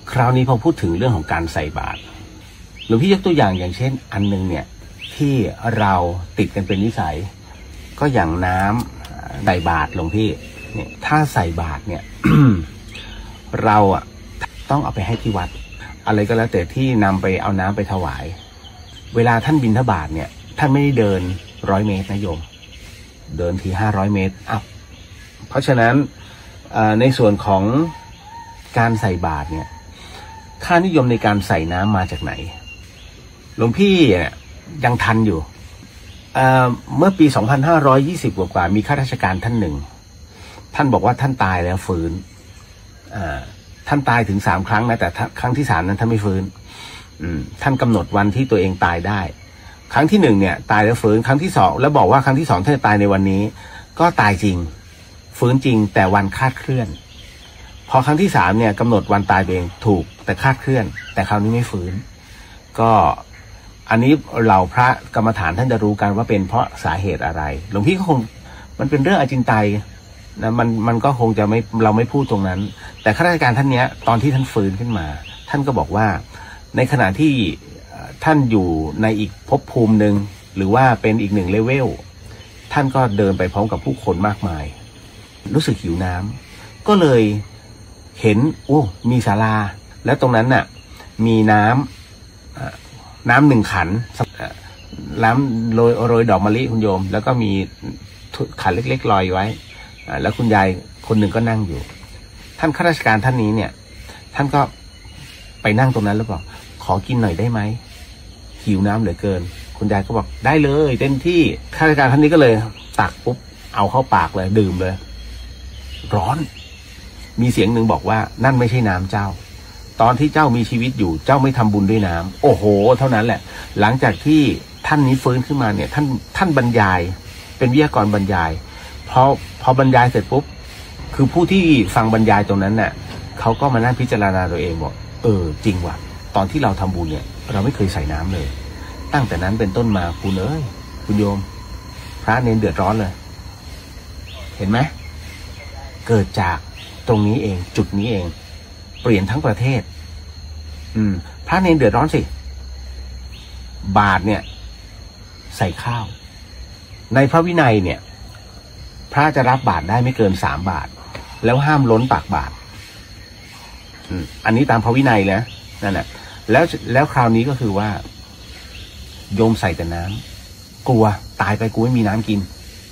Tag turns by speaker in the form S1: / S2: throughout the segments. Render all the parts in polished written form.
S1: คราวนี้พอพูดถึงเรื่องของการใส่บาตรหลวงพี่ยกตัวอย่างเช่นอันนึงเนี่ยที่เราติดกันเป็นนิสัยก็อย่างน้ำใส่บาตรหลวงพี่เนี่ยถ้าใส่บาตรเนี่ย เราต้องเอาไปให้ที่วัดอะไรก็แล้วแต่ที่นำไปเอาน้ำไปถวายเวลาท่านบิณฑบาตเนี่ยท่านไม่ได้เดิน100 เมตรนะโยมเดินที500 เมตรเพราะฉะนั้นในส่วนของการใส่บาตรเนี่ยค่านิยมในการใส่น้ำมาจากไหนหลวงพี่เนี่ยยังทันอยู่เมื่อปี2520กว่ามีข้าราชการท่านหนึ่งท่านบอกว่าท่านตายแล้วฟื้นท่านตายถึง3 ครั้งนะแต่ครั้งที่3นั้นท่านไม่ฟื้นท่านกำหนดวันที่ตัวเองตายได้ครั้งที่1เนี่ยตายแล้วฟื้นครั้งที่2แล้วบอกว่าครั้งที่2ท่านจะตายในวันนี้ก็ตายจริงฟื้นจริงแต่วันคลาดเคลื่อนพอครั้งที่3เนี่ยกำหนดวันตายเองถูกแต่คลาดเคลื่อนแต่คราวนี้ไม่ฟื้นก็อันนี้เหล่าพระกรรมฐานท่านจะรู้กันว่าเป็นเพราะสาเหตุอะไรหลวงพี่ก็คงมันเป็นเรื่องอจินไตยนะมันก็คงจะไม่เราไม่พูดตรงนั้นแต่ข้าราชการท่านเนี้ยตอนที่ท่านฟื้นขึ้นมาท่านก็บอกว่าในขณะที่ท่านอยู่ในอีกภพภูมิหนึ่งหรือว่าเป็นอีก1 เลเวลท่านก็เดินไปพร้อมกับผู้คนมากมายรู้สึกหิวน้ำก็เลยเห็นมีศาลาแล้วตรงนั้นน่ะมีน้ำ1 ขันน้ำโรยดอกมะลิคุณโยมแล้วก็มีขันเล็กๆลอยไว้แล้วคุณยายคนหนึ่งก็นั่งอยู่ท่านข้าราชการท่านนี้เนี่ยท่านก็ไปนั่งตรงนั้นแล้วบอกขอกินหน่อยได้ไหมหิวน้ำเหลือเกินคุณยายก็บอกได้เลยเต็มที่ข้าราชการท่านนี้ก็เลยตักปุ๊บเอาเข้าปากเลยดื่มเลยร้อนมีเสียงหนึ่งบอกว่านั่นไม่ใช่น้ำเจ้าตอนที่เจ้ามีชีวิตอยู่เจ้าไม่ทำบุญด้วยน้ำโอ้โหเท่านั้นแหละหลังจากที่ท่านนี้ฟื้นขึ้นมาเนี่ยท่านบรรยายเป็นวิทยากรบรรยายพอบรรยายเสร็จปุ๊บคือผู้ที่ฟังบรรยายตรงนั้นเนี่ยเขาก็มานั่งพิจารณาตัวเองบอกจริงว่ะตอนที่เราทำบุญเนี่ยเราไม่เคยใส่น้ำเลยตั้งแต่นั้นเป็นต้นมาคุณโยมพระเนรเดือดร้อนเลยเห็นไหมเกิดจากตรงนี้เองจุดนี้เองเปลี่ยนทั้งประเทศพระเนรเดือดร้อนสิบาตรเนี่ยใส่ข้าวในพระวินัยเนี่ยพระจะรับบาตรได้ไม่เกิน3 บาทแล้วห้ามล้นปากบาตรอันนี้ตามพระวินัยนะนั่นแหละแล้วคราวนี้ก็คือว่าโยมใส่แต่น้ำกลัวตายไปกูไม่มีน้ำกิน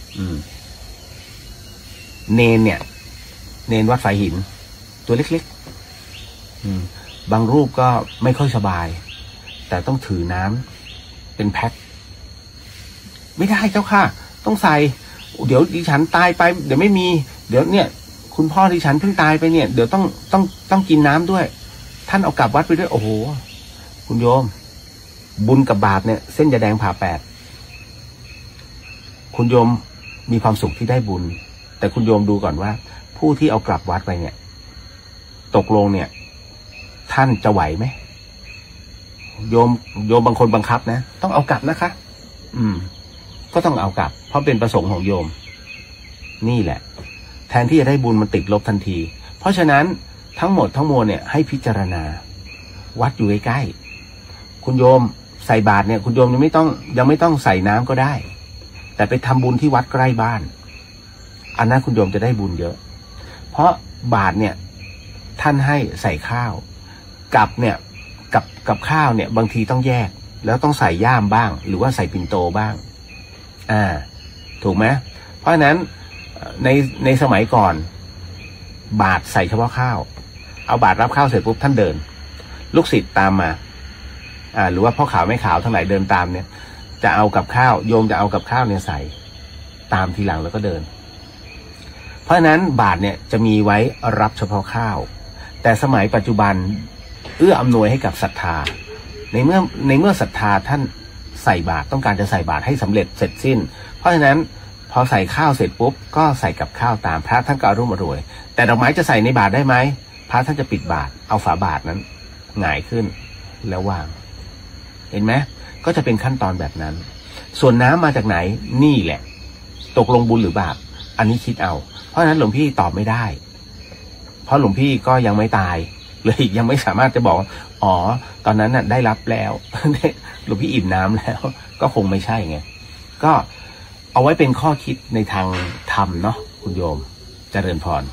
S1: เนนเนี่ยเนนวัดฝายหินตัวเล็กๆบางรูปก็ไม่ค่อยสบายแต่ต้องถือน้ำเป็นแพ็คไม่ได้เจ้าค่ะต้องใส่เดี๋ยวดิฉันตายไปเดี๋ยวไม่มีเดี๋ยวเนี่ยคุณพ่อดิฉันเพิ่งตายไปเนี่ยเดี๋ยวต้องกินน้ำด้วยท่านเอากลับวัดไปด้วยโอ้โหคุณโยมบุญกับบาปเนี่ยเส้นจะแดงผ่าแปดคุณโยมมีความสุขที่ได้บุญแต่คุณโยมดูก่อนว่าผู้ที่เอากลับวัดไปเนี่ยตกลงเนี่ยท่านจะไหวไหมโยมบางคนบังคับนะต้องเอากลับนะคะก็ต้องเอากลับเพราะเป็นประสงค์ของโยมนี่แหละแทนที่จะได้บุญมันติดลบทันทีเพราะฉะนั้นทั้งหมดทั้งมวลเนี่ยให้พิจารณาวัดอยู่ใกล้ๆคุณโยมใส่บาตรเนี่ยคุณโยมยังไม่ต้องใส่น้ำก็ได้แต่ไปทำบุญที่วัดใกล้บ้านอันนั้นคุณโยมจะได้บุญเยอะเพราะบาตรเนี่ยท่านให้ใส่ข้าวกับเนี่ยกับข้าวเนี่ยบางทีต้องแยกแล้วต้องใส่ย่ามบ้างหรือว่าใส่ปิ่นโตบ้างถูกไหมเพราะฉะนั้นในสมัยก่อนบาตรใส่เฉพาะข้าวเอาบาตรรับข้าวเสร็จปุ๊บท่านเดินลูกศิษย์ตามมาหรือว่าพ่อขาวแม่ขาวทั้งหลายเดินตามเนี่ยจะเอากับข้าวโยมจะเอากับข้าวเนี่ยใส่ตามทีหลังแล้วก็เดินเพราะฉะนั้นบาตรเนี่ยจะมีไว้รับเฉพาะข้าวแต่สมัยปัจจุบันเอื้ออำนวยให้กับศรัทธาในเมื่อศรัทธาท่านใส่บาตรต้องการจะใส่บาตรให้สำเร็จเสร็จสิ้นเพราะฉะนั้นพอใส่ข้าวเสร็จปุ๊บก็ใส่กับข้าวตามพระท่านก็อรุ่มอร่วยแต่ดอกไม้จะใส่ในบาตรได้ไหมพระท่านจะปิดบาตรเอาฝาบาตรนั้นหงายขึ้นแล้ววางเห็นไหมก็จะเป็นขั้นตอนแบบนั้นส่วนน้ำมาจากไหนนี่แหละตกลงบุญหรือบาปอันนี้คิดเอาเพราะฉะนั้นหลวงพี่ตอบไม่ได้เพราะหลวงพี่ก็ยังไม่ตายเลยยังไม่สามารถจะบอกอ๋อตอนนั้นน่ะได้รับแล้ว หลวงพี่อิ่มน้ำแล้วก็คงไม่ใช่ไงก็เอาไว้เป็นข้อคิดในทางธรรมเนาะคุณโยมเจริญพร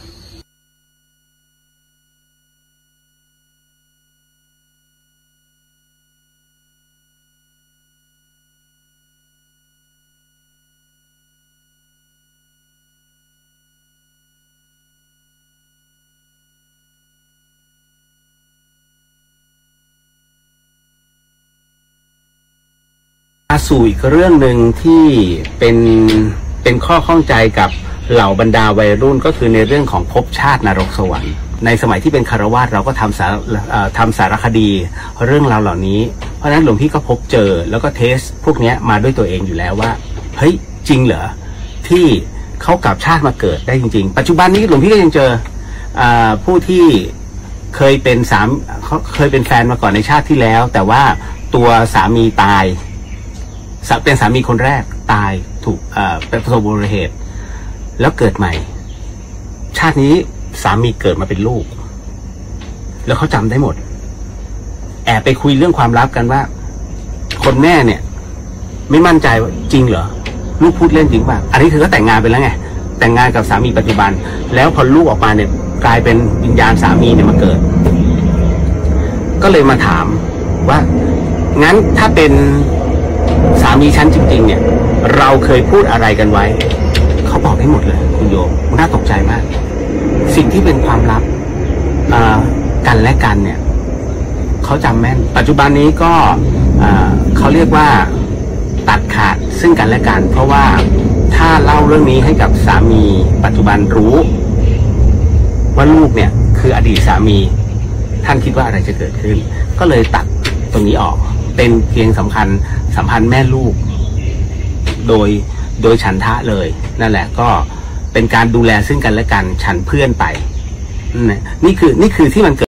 S1: สู่อีกเรื่องหนึ่งที่เป็นข้อข้องใจกับเหล่าบรรดาวัยรุ่นก็คือในเรื่องของภพชาตินรกสวรรค์ในสมัยที่เป็นคฤหัสถ์เราก็ทำสารคดีเรื่องราวเหล่านี้เพราะฉะนั้นหลวงพี่ก็พบเจอแล้วก็เทสพวกนี้มาด้วยตัวเองอยู่แล้วว่าเฮ้ยจริงเหรอที่เขากลับชาติมาเกิดได้จริงๆปัจจุบันนี้หลวงพี่ก็ยังเจอผู้ที่เคยเป็นแฟนมาก่อนในชาติที่แล้วแต่ว่าตัวสามีตายเป็นสามีคนแรกตายถูกเป็นประสบอุบัติเหตุแล้วเกิดใหม่ชาตินี้สามีเกิดมาเป็นลูกแล้วเขาจำได้หมดแอบไปคุยเรื่องความลับกันว่าคนแม่เนี่ยไม่มั่นใจว่าจริงเหรอลูกพูดเล่นจริงป่ะอันนี้คือก็แต่งงานไปแล้วไงแต่งงานกับสามีปัจจุบันแล้วพอลูกออกมาเนี่ยกลายเป็นวิญญาณสามีเนี่ยมาเกิดก็เลยมาถามว่างั้นถ้าเป็นสามีฉันจริงๆเนี่ยเราเคยพูดอะไรกันไว้เขาบอกให้หมดเลยคุณโยมน่าตกใจมากสิ่งที่เป็นความลับกันและกันเนี่ยเขาจำแม่นปัจจุบันนี้ก็เขาเรียกว่าตัดขาดซึ่งกันและกันเพราะว่าถ้าเล่าเรื่องนี้ให้กับสามีปัจจุบันรู้ว่าลูกเนี่ยคืออดีตสามีท่านคิดว่าอะไรจะเกิดขึ้นก็เลยตัดตรงนี้ออกเป็นเพียงสัมพันธ์แม่ลูกโดยฉันทะเลยนั่นแหละก็เป็นการดูแลซึ่งกันและกันฉันเพื่อนไปนี่คือที่มันเกิด